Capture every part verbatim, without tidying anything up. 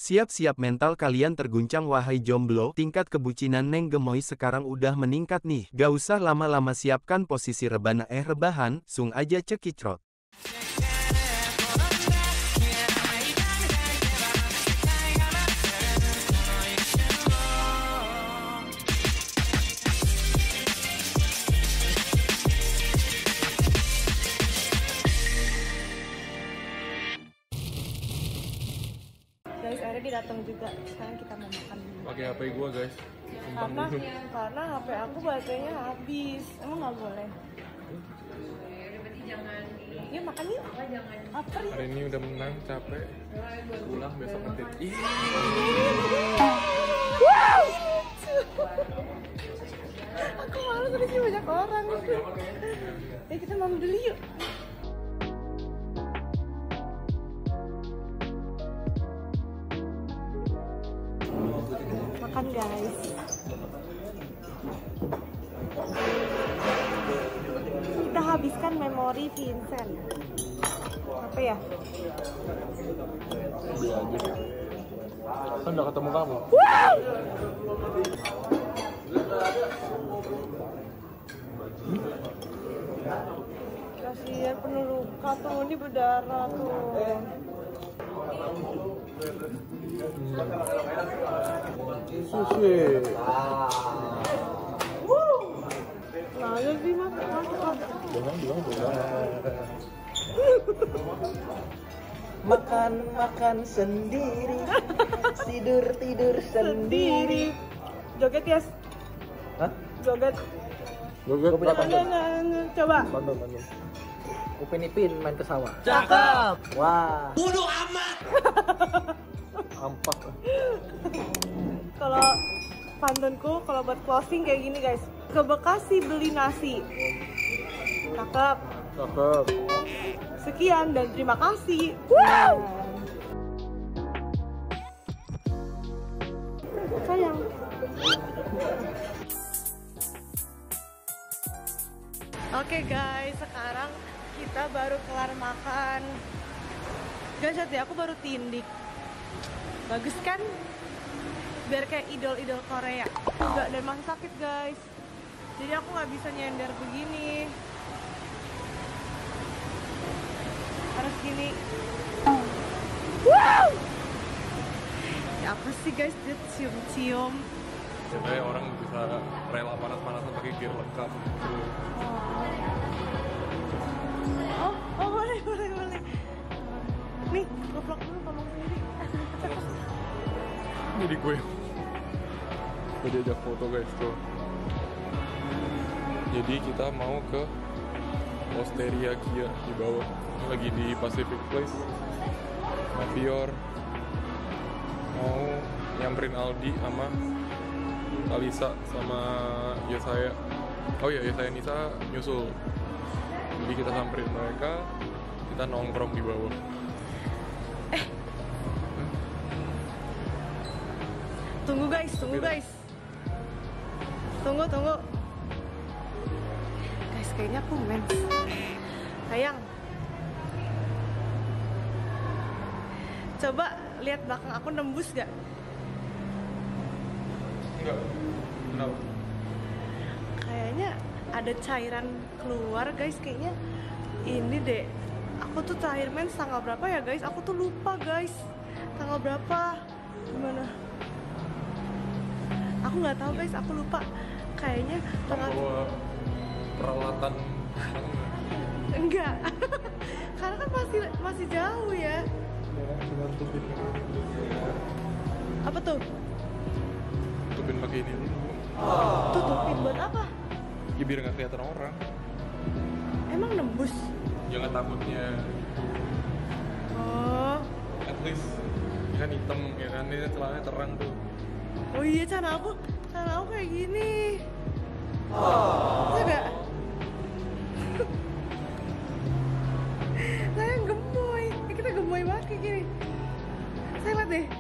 Siap-siap mental kalian terguncang wahai jomblo, tingkat kebucinan Neng Gemoy sekarang udah meningkat nih. Gak usah lama-lama, siapkan posisi rebana eh rebahan, sung aja cekicrot. Guys, akhirnya dia datang juga. Sekarang kita mau makan dulu. Pakai H P gua, guys. Karena karena H P aku baterainya habis. Emang nggak boleh. Yuk makan yuk. Apa nih? Hari ini udah menang, capek. Pulang besok ngedit. Ih. Wow. Aku malu tadi sih banyak orang. Ya kita makan dulu yuk. Makan guys. Kita habiskan memori Vincent. Apa ya? Beli aja. Kan udah ketemu kamu. Wow! Kasihan penuh luka tuh, ini berdarah tuh. Sushi. Lalu sih mas, mas, mas. Jangan bilang jangan. Makan makan sendiri, tidur tidur sendiri. Joget ya? Hah? Joget. Joget. Gua punya Nah, nah, nah, nah, coba. Bandung, Bandung. Upin Ipin main ke sawah. Cakep. Wah. Bodoh amat. Ampak. Kalau pantunku, kalau buat closing kayak gini guys. Ke Bekasi beli nasi. Cakep. Cakep. Sekian dan terima kasih. Wow. Sayang. Oke guys, sekarang kita baru kelar makan. Guys, hati aku baru tindik. Bagus kan? Biar kayak idol-idol Korea. Enggak, dan masih sakit guys. Jadi aku nggak bisa nyender begini. Harus gini. Wow! Ya apa sih guys, dia cium-cium. Biasanya orang bisa rela panas-panasan pakai gear lengkap. Oh, oh boleh, boleh, boleh. Nih, vlog dulu ngomong sendiri. Jadi gue gue diajak foto guys tuh. Jadi kita mau ke Osteria Kia di bawah. Ini lagi di Pacific Place. Mavior mau nyamperin Aldi sama Alisa sama Yesaya. Oh iya, Yesaya Nisa nyusul. Jadi kita samperin mereka, kita nongkrong di bawah. Tunggu guys, tunggu guys. Tunggu, tunggu. Guys, kayaknya aku mens. Sayang. Coba lihat belakang aku, nembus gak? Enggak. Kenapa? Kayaknya ada cairan keluar guys, kayaknya ini deh. Aku tuh terakhir mens tanggal berapa ya guys? Aku tuh lupa guys. Tanggal berapa? Gimana? Aku nggak tahu guys, aku lupa. Kayaknya tanggal Bawa peralatan. enggak. Karena kan masih masih jauh ya. Apa tuh? Tutupin pakai ini dulu. Tutupin buat apa? Ya biar nggak kelihatan orang. Emang nembus? Jangan takutnya. Oh. At least kan hitam ya kan, ini celananya terang tuh. Oh iya, cara aku, cara aku kayak gini. Oh. Bisa gak? Saya gemoy. Eh, kita gemoy banget kayak gini. Saya lihat deh.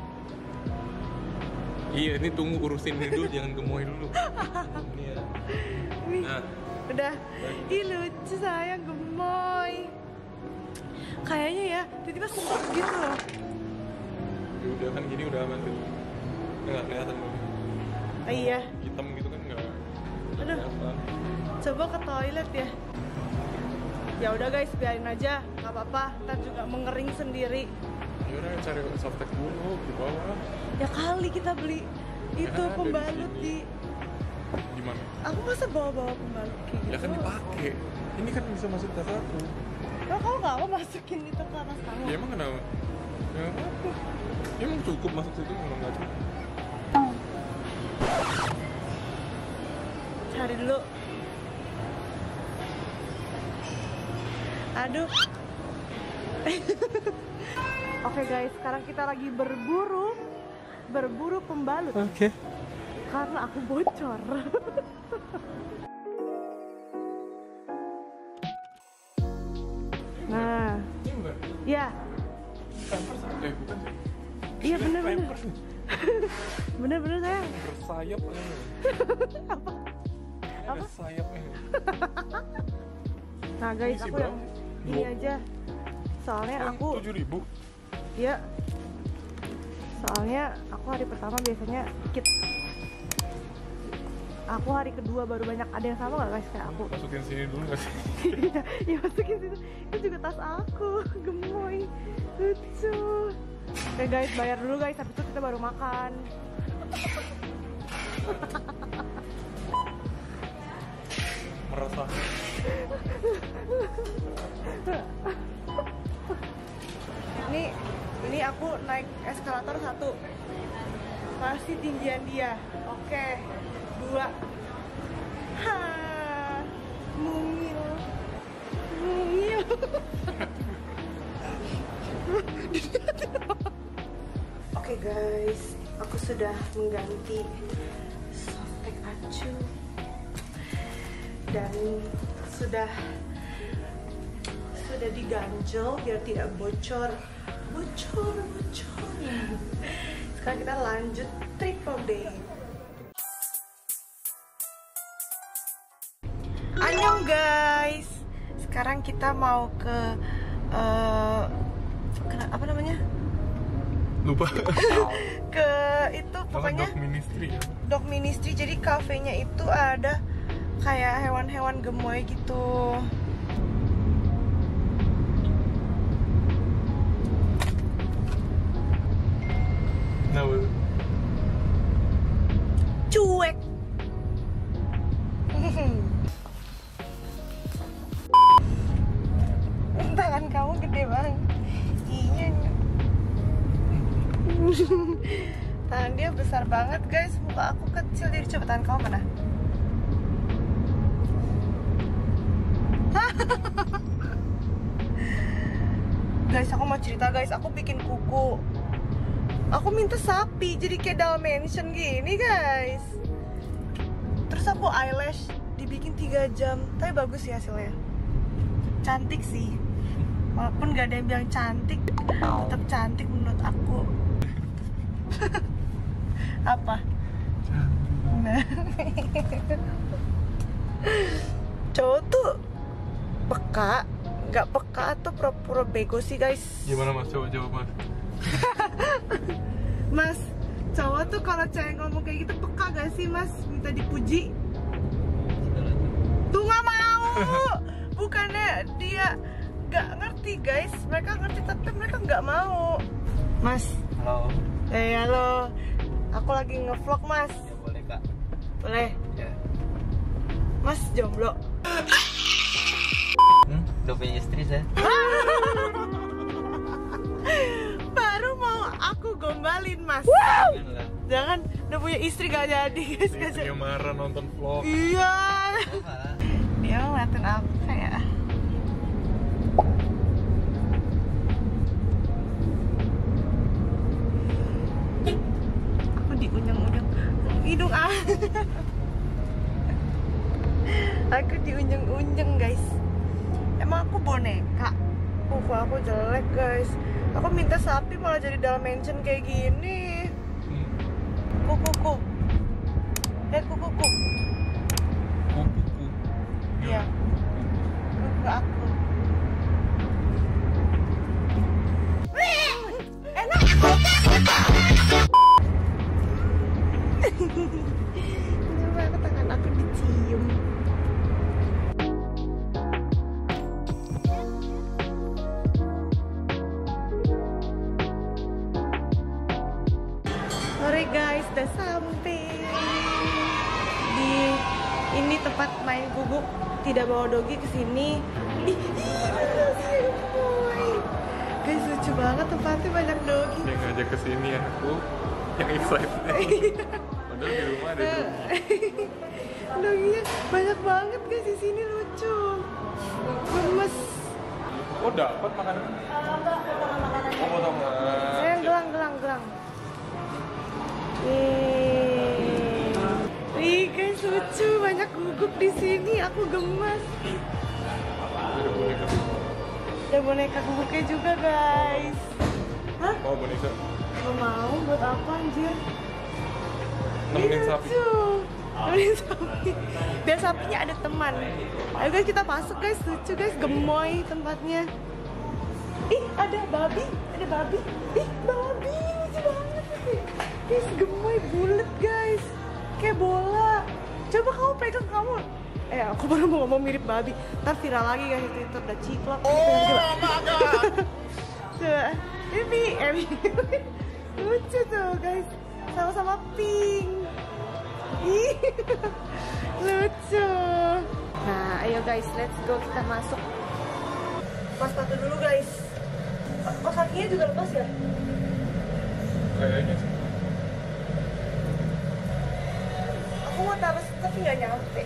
Iya, ini tunggu urusin ini dulu, jangan gemoy dulu. Ini ya. Nih, Nah, udah. Ih lucu, saya gemoy. Kayaknya ya, tiba-tiba sempet gitu loh. yaudah udah kan gini udah aman gitu. Nggak kelihatan dulu. Ah, iya. Hitam gitu kan nggak Aduh. kelihatan. Coba ke toilet ya. Ya udah guys, biarin aja, nggak apa-apa. Ntar juga mengering sendiri. Ya udah cari softtek dulu di bawah. Ya kali kita beli itu Ya, ada di pembalut sini. di. Gimana? Aku masa bawa-bawa pembalut kayak gitu? Ya kan dipakai. Ini kan bisa masuk tas aku. Nah, kamu nggak mau masukin itu ke atas kamu? Ya emang kenapa? Ya apa? Ya emang cukup masuk situ kalau nggak cukup. Cari dulu. Aduh. Oke guys, sekarang kita lagi berburu berburu pembalut. Oke. Karena aku bocor. Nah, Ini bukan? ya, Pampers? Eh bukan sih. iya bener bener, Pampers nih. bener bener sayang. Bersayap ini. Apa? Ini Apa? ada sayapnya. Nah guys, Ini sih aku yang berapa? ini Dua- aja. Soalnya aku, tujuh ribu. ya, soalnya aku hari pertama biasanya dikit. Aku hari kedua baru banyak. Ada yang sama gak guys kayak aku? Masukin sini dulu nggak sih? Iya, ya masukin situ. Itu juga tas aku, gemoy, lucu. Oke guys, bayar dulu guys. Habis itu kita baru makan. Merasa. Ini, ini aku naik eskalator satu. Masih tinggian dia. Oke, dua. Ha, mungil, mungil. Oke guys, aku sudah mengganti softtek acu dan sudah sudah diganjel biar tidak bocor, bocor, bocor. Sekarang kita lanjut triple day. Annyeong guys, sekarang kita mau ke uh, ke apa namanya? Lupa. Ke itu pokoknya Dog Ministry ya. Dog Ministry. Jadi kafenya itu ada kayak hewan-hewan gemoy gitu. Nah, betul. Cuek. Tangan kamu gede banget. Iya. Tangan dia besar banget guys. Muka aku kecil. Jadi coba tangan kamu mana? Guys, aku mau cerita guys. Aku bikin kuku. Aku minta sapi, jadi kayak Dalmatian gini guys. Terus aku eyelash dibikin tiga jam, tapi bagus sih hasilnya. Cantik sih. Walaupun gak ada yang bilang cantik, tetap cantik menurut aku. Apa? Nah. Cowok tuh peka, nggak peka atau pura-pura bego sih guys. Gimana mas? Coba jawab mas. Mas, cowok tuh kalau cewek ngomong kayak gitu peka gak sih mas? Minta dipuji. Tuh nggak mau. Bukannya dia nggak ngerti guys, mereka ngerti tapi mereka nggak mau. Mas. Halo. Eh halo. Aku lagi ngevlog mas. Ya boleh kak. Boleh. Ya. Mas jomblo. Hmm, udah punya istri saya. Baru mau aku gombalin mas. Jangan lah. Jangan, udah punya istri gak jadi guys. Gak Dia jadi. marah nonton vlog. Iya. Apa? Dia ngeliatin apa ya? Aku diunjung-unjung hidung ah. Aku diunjung-unjung guys. Emang aku boneka? Kuku aku jelek guys. Aku minta sapi malah jadi Dalmatian kayak gini. Kukuku. Eh kukuku. Kuku. Iya. Kuku aku. Enak. Oke guys, udah sampai di ini tempat main guguk. Tidak bawa dogi ke sini. Ih, ih, boy. Guys, lucu banget tempatnya, banyak dogi. Yang ngajak ke sini ya aku yang excited. Padahal di rumah ada dogi. Doginya banyak banget guys di sini, lucu. Gemes. Oh dapat makanan? Oh potongan. Eh, gelang, gelang, gelang. Nih, nih guys lucu, banyak guguk di sini. Aku gemes. Ada boneka. Ada boneka guguknya juga guys. Hah? Oh boneka. Gak mau, buat apa anjir? Nemenin Ih, sapi. lucu. Nemenin sapi. Biar sapinya ada teman. Ayo guys, kita masuk guys, lucu guys, gemoy tempatnya. Ih, ada babi, ada babi. Ih, babi, lucu banget sih. Guys, gemoy bulat guys, kayak bola. Coba kamu pegang kamu. Eh, aku baru mau ngomong mirip babi. Ntar viral lagi guys, itu itu udah ciplak. Oh my god. Coba, ini, ini lucu tuh guys, sama-sama pink. Ih, lucu. Nah, ayo guys, let's go, kita masuk. Pas sepatu dulu guys. Oh, kakinya juga lepas ya? Kayaknya sih. Aku mau taruh tapi nggak nyampe.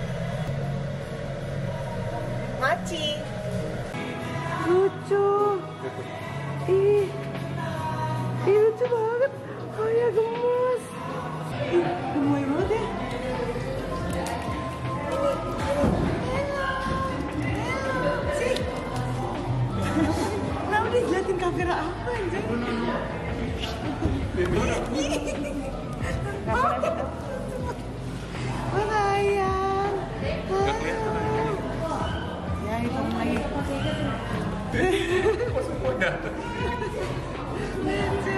Maci. Lucu. Ih, ih lucu banget. Oh ya gemes. Ih, gemoy banget ya. Sih. Kenapa dia jelatin kamera apa anjir? Oh sayang. Nggak kelihatan lagi. Ya itu lagi. Semua datang. Lucu.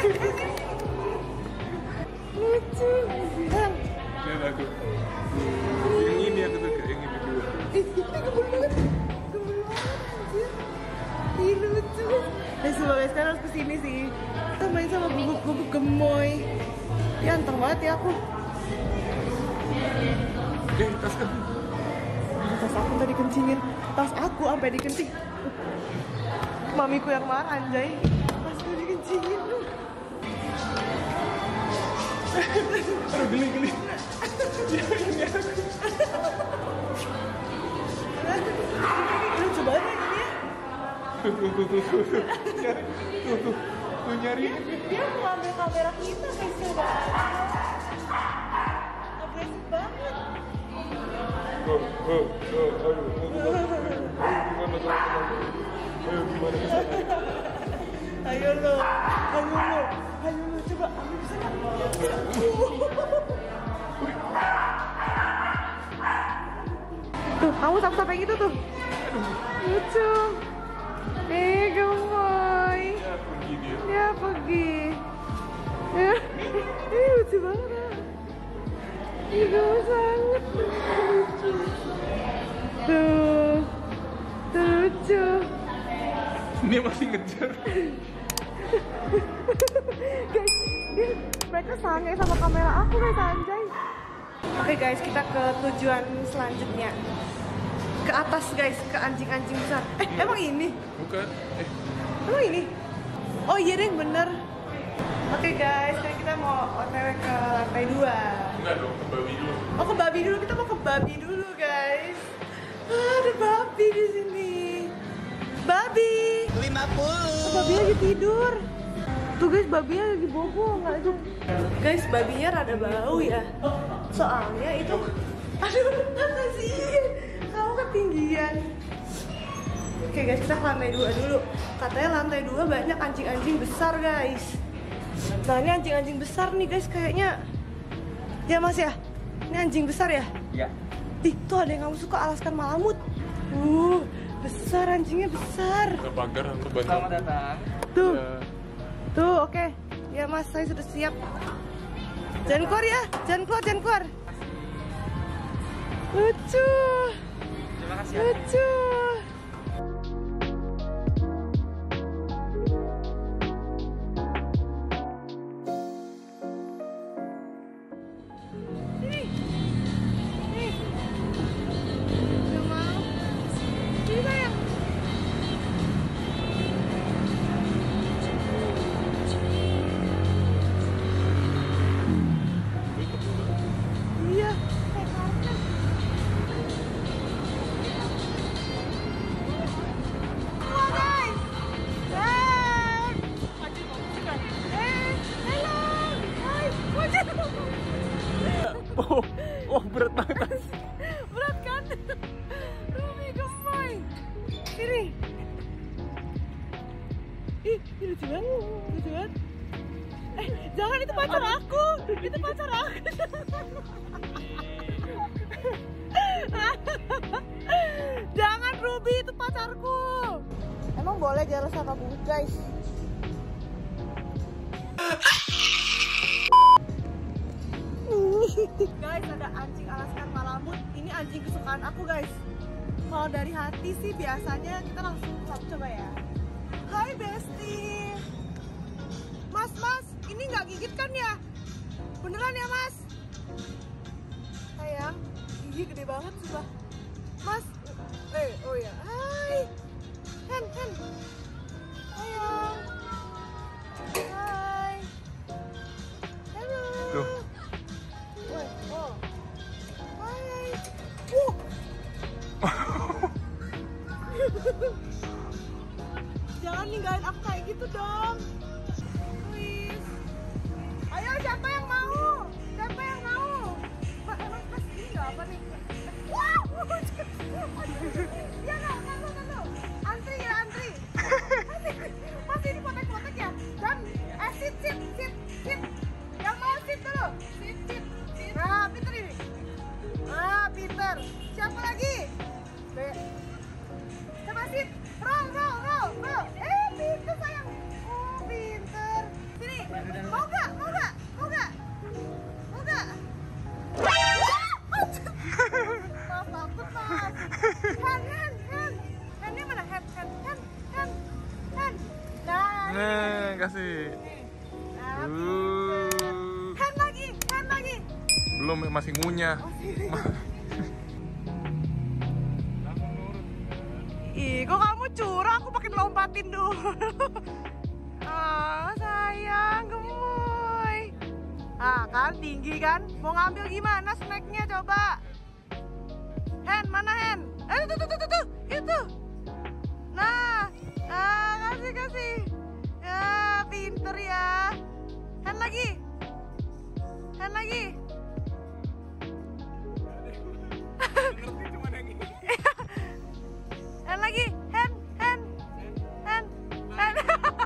Lucu. Bang. Lihat aku. Yang ini aku suka, yang ini dua. Ih, gemul banget. Gemul banget anjir. Ih, lucu. Dan sebagai sekarang harus kesini sih. Kita main sama guguk-guguk gemoy. Ya anteng banget ya aku. Eh, tas kan. Tas aku tadi kencingin. Tas aku sampai dikencing. Mamiku yang marah anjay. Tasku dikencingin. Aduh, geli, geli. Ini aku. Lucu banget ya ini ya. Tuh, tuh, tuh, tuh, tuh. Nyari. Tuh, tuh. Tuh, nyari. Dia mau ambil kamera kita guys, coba. Agresif banget. Oh, oh, oh, ayo. Ayo, gimana tuh? Ayo, gimana bisa? Ayo lo, ayo lo, ayo lo, coba ambil bisa nggak? Tuh, kamu sampai gitu tuh. Lucu. Eh, gemoy. Ya, pergi dia. Dia pergi. Eh, ini lucu banget. Ini gemes banget. Lucu. Tuh, tuh lucu. Dia masih ngejar. Guys, dia, mereka sange sama kamera aku guys, anjay. Oke guys, kita ke tujuan selanjutnya. Ke atas guys, ke anjing-anjing besar. Eh, emang ini? Bukan. Eh, Emang ini? Oh iya deh, bener. Oke guys, sekarang kita mau O T W ke lantai dua. enggak dong, ke babi dulu. Oh, ke babi dulu, kita mau ke babi dulu guys. Ah, ada babi di sini. Babi. lima puluh. Babi lagi tidur. Tuh guys, babinya lagi bobo, nggak ada. Guys, babinya rada bau ya. Soalnya itu, aduh, kasihan. Kamu ketinggian. Oke guys, kita ke lantai dua dulu. Katanya lantai dua banyak anjing-anjing besar guys. Nah ini anjing-anjing besar nih guys, kayaknya. Ya mas ya, ini anjing besar ya? Ya. Ih, tuh ada yang kamu suka, Alaskan Malamut. Uh, besar, anjingnya besar. Ke pagar, aku bantu. Selamat datang. Tuh, Ya. tuh, oke. Ya mas, saya sudah siap. Jangan keluar ya, jangan keluar, jangan keluar. Lucu, Terima kasih. lucu. Oh, oh berat banget. Berat kan? Ruby gemoy. Sini. Ih, ini lucu banget, lucu banget. Eh, jangan, itu pacar aku. Itu pacar aku. Jangan Ruby, itu pacarku. Emang boleh jelas sama bungkus guys? Guys, ada anjing Alaskan Malamut. Ini anjing kesukaan aku guys. Kalau dari hati sih biasanya kita langsung coba ya. Hai Besti. Mas, mas, ini nggak gigit kan ya? Beneran ya mas? Sayang, gigi gede banget sih bah. Mas, eh, oh ya, hai. Hen, hen. Sayang. Hai. Halo. Tuh. Woi, oh. Hai. Uh. Jangan ninggalin aku kayak gitu dong. Please. Ayo, siapa yang mau? Siapa yang mau? Mas, mas, mas, ini nggak apa nih? Wow. Ya nggak, nggak, nggak, nggak. Antri ya, antri. Mas, ini potek-potek ya? Dan, eh, sit, sit, sit, sit. Yang mau sit dulu. Sit, sit, sit. Nah, Peter ini. Ah, Peter. Siapa lagi? B. Coba sit. Roll, roll, roll, roll. Eh, pinter sayang. Oh, pinter. Sini. Mau gak? Mau gak? Mau gak? Mau gak? Maaf, takut mas. Hand, hand, hand. Handnya mana? Hand, hand, hand, hand, hand. Nah, Nih, kasih. nah, Uh. hand lagi, hand lagi. Belum, masih ngunyah. Ih, kok kamu curang? Aku pakai lompatin dulu. Ah, sayang, gemoy. Ah, kan tinggi kan? Mau ngambil gimana snacknya coba? Hen, mana Hen? Eh, tuh, tuh, tuh, tuh, tuh, itu. Nah, ah, kasih, kasih. Ya, pinter ya. Hen lagi. Hen lagi. Hen lagi, hen, hen, hen, hen.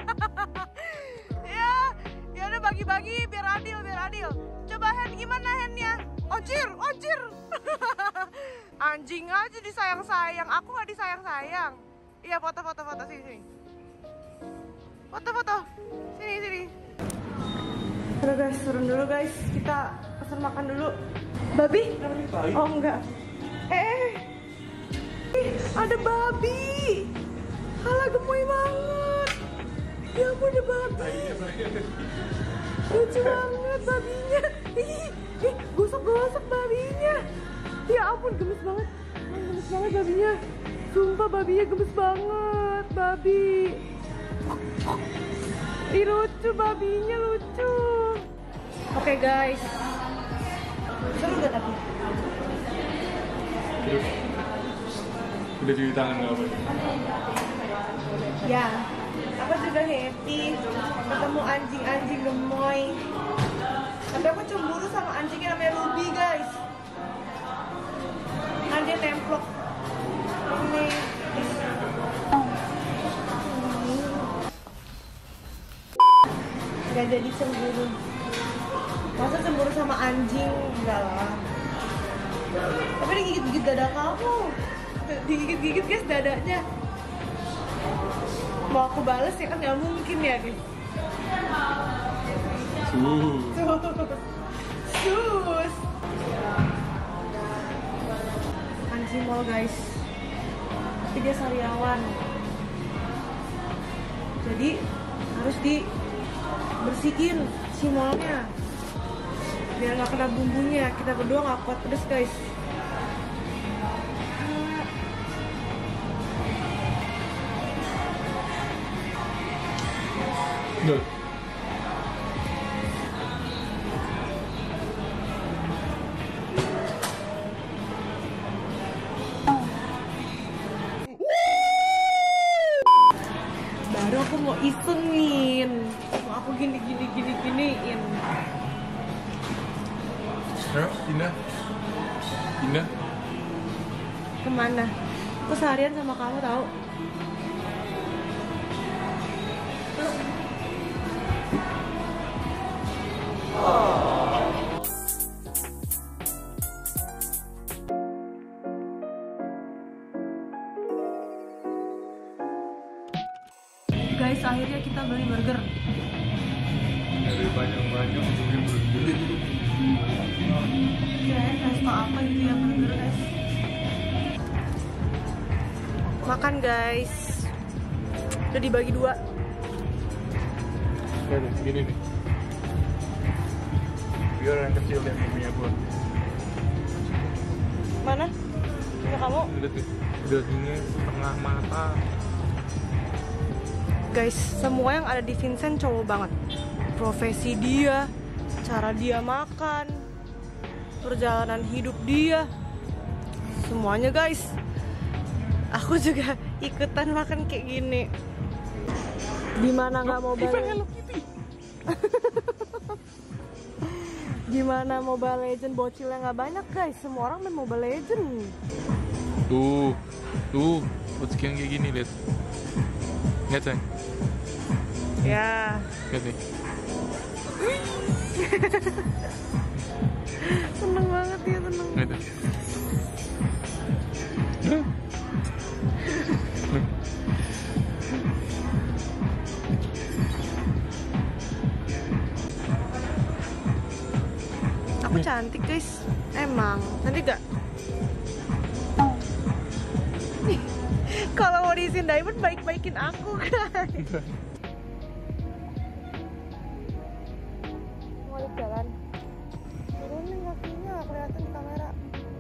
Ya, ya udah bagi-bagi biar adil, biar adil. Coba hen, gimana hennya? Ojir, ojir. Anjing aja disayang-sayang, aku nggak disayang-sayang. Iya, foto, foto, foto sini, sini. Foto, foto, sini, sini. Udah guys, turun dulu guys. Kita pesan makan dulu. Babi? Oh enggak. Eh. Ih, ada babi. Halah, gemoy banget. Ya ampun, ada babi. Lucu banget babinya. Ih, ih, gosok-gosok babinya. Ya ampun, gemes banget. Gemes banget babinya. Sumpah babinya gemes banget. Babi. Ih, lucu babinya, lucu. Oke guys. Seru gak tapi? Udah cuci tangan nggak apa? Ya, aku juga happy ketemu anjing-anjing gemoy. Tapi aku cemburu sama anjingnya namanya Ruby guys. Nah, dia templok. Ini. Gak jadi cemburu. Masa cemburu sama anjing? Enggak lah. Tapi digigit-gigit dada kamu. Digigit-gigit guys dadanya. Mau aku bales ya kan nggak mungkin ya guys. Sus. Sus. Anjing mall guys. Tapi dia sariawan. Jadi harus dibersihin si mallnya. Biar nggak kena bumbunya. Kita berdua nggak kuat pedes guys. Duh. Baru aku mau isengin. Mau aku gini gini gini giniin. Ayo, Indah. Indah. Kemana? Aku seharian sama kamu tahu. Guys, akhirnya kita beli burger. Dari banyak-banyak beli burger. Guys, resto apa itu ya burger guys? Makan guys. Udah dibagi dua. Oke, gini nih. Biar yang kecil yang punya gua. Mana? Punya kamu? Lihat nih. Udah gini setengah mata. Guys, semua yang ada di Vincent cowok banget. Profesi dia, cara dia makan, perjalanan hidup dia, semuanya guys. Aku juga ikutan makan kayak gini. Gimana nggak Mobile Legends? Gimana Mobile Legends bocilnya nggak banyak guys? Semua orang main Mobile Legends. Tuh, tuh, buat sekian kayak gini lihat. Lihat sayang. Ya. Lihat nih. Seneng banget ya, seneng. Lihat nih. Aku cantik guys, emang cantik gak? Kalau mau diisiin diamond baik-baikin aku guys. Mau lihat jalan, turunin kakinya kelihatan di kamera.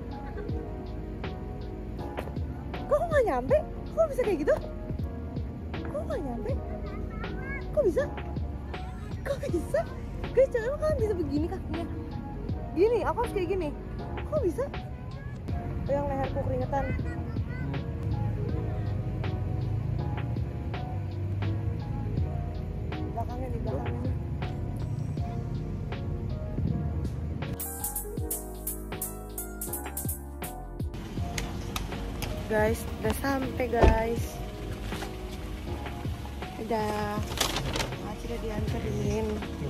Kok nggak nyampe? Kok bisa kayak gitu? Kok nggak nyampe? Kok bisa? Kok bisa? Guys, cewek kan bisa begini kakinya. Gini, aku harus kayak gini. Kok bisa? Yang leherku keringetan. Belakangnya di belakangnya. Guys, udah sampai guys. Udah. Aci udah dianterin.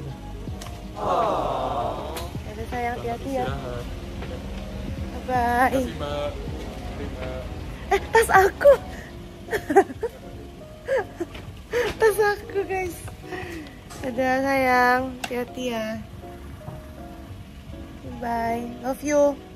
Oh. Ada sayang, hati-hati ya. Bye. Terima kasih, Mbak. Terima. Eh, tas aku. Tas aku guys. Dadah sayang, hati-hati ya. Bye, love you.